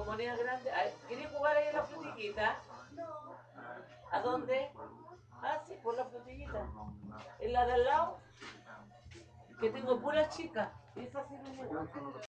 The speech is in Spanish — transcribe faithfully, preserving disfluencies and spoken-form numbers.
comunidad grande. Ay, ¿querías jugar ahí en la frutillita? ¿A dónde? Ah, sí, por la frutillita. En la de al lado, que tengo puras chicas. Y esa sí me llegó.